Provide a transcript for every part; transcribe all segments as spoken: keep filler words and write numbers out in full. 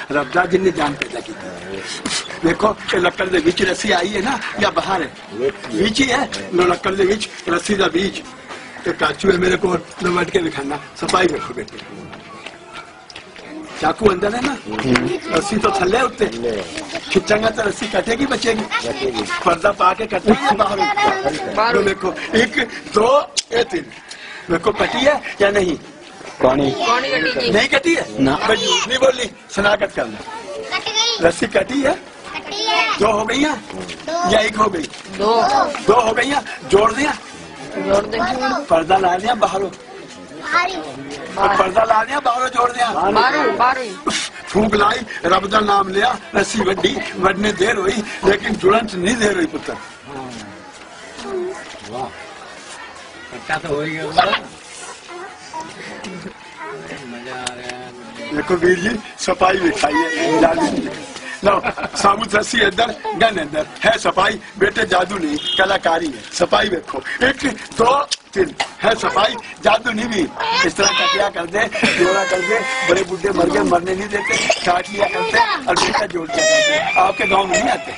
रब्दा जिन्ने जान पैदा की देखो ये लक्कड़ दे विच रस्सी आई है ना या बाहर है बीच ही है लो लक्कड़ दे विच रस्सी दा बीच ते काचू है मेरे को लो वट के दिखाना सफाई रखो बेटे चाकू अंदर है ना रस्सी तो थल्ले उत्ते खिंचांगा तो रस्सी कटेगी बचेगी पर्दा पा के कटेगी बाहर बाहर देखो एक दो ये तीन देखो कटी है या नहीं कौनी नहीं कटी है ना मैं झूठ नहीं बोली शनाख्त कर लो रस्सी कटी है दो हो गई या एक हो गई दो दो हो गई जोड़ दिया जोड़ दे पर्दा ला दिया बाहरों पर्दा ला दिया बाहरों जोड़ दिया बारू बारू फूक लाई रब दा नाम लिया रस्सी वड्डी वडने देर हुई लेकिन जुड़न नहीं देर हुई पुत्र तो हो गया देखो वीर जी सफाई दिखाई है लो साबुत रस्सी अंदर गन अंदर है सफाई बेटे जादू नहीं कलाकारी है सफाई देखो एक दो तीन है सफाई जादू नहीं भी इस तरह का क्या कर दे जोड़ा कर दे बड़े बुढ़े मर गए मरने नहीं देते काट लिया करते और बेटा जोड़ दिया करते आपके गाँव में नहीं आते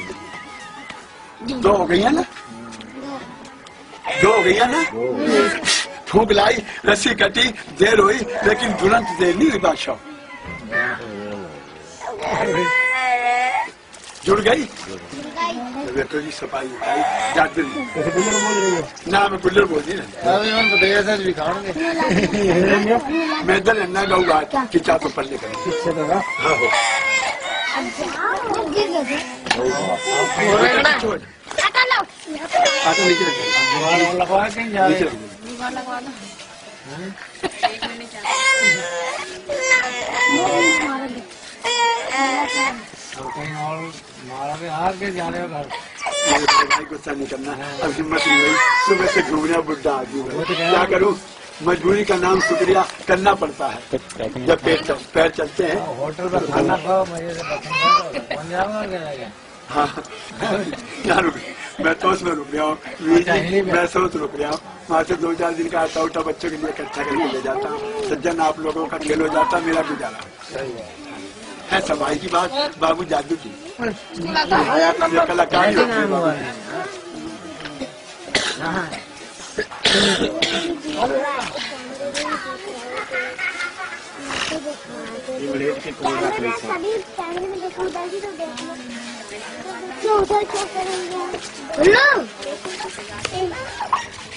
दो हो गई है ना दो हो गई है ना फूक लाई रस्सी कटी देर हुई लेकिन तुरंत देर नहीं हुई बादशाह जुड़ गई बेटो जी सफाई उठाई जाते ना मैं गुल्लर बोल दी मैं इधर अन्ना गाऊंगा खिंचा तो पढ़ने का हाँ हो आटा नीचे लगवा कहीं जा रहे हार के जा रहे हो घर गुस्सा नहीं करना अब हिम्मत नहीं हुई सुबह से घूमने बुढ़ा आदमी क्या करूँ मजबूरी का नाम शुक्रिया करना पड़ता है जब पेट पैर चलते हैं होटल पर खाना खाओ मजे से हाँ क्या रुक मैं तो उसमें रुक गया हूँ मैं सोच रुक गया हूँ वहाँ से दो चार दिन का आटा उठा बच्चों के लिए इकट्ठा करके ले जाता हूँ सज्जन आप लोगों का खेल हो जाता मेरा गुजारा है सफाई की बात बाबू जादू की कलाकारी No!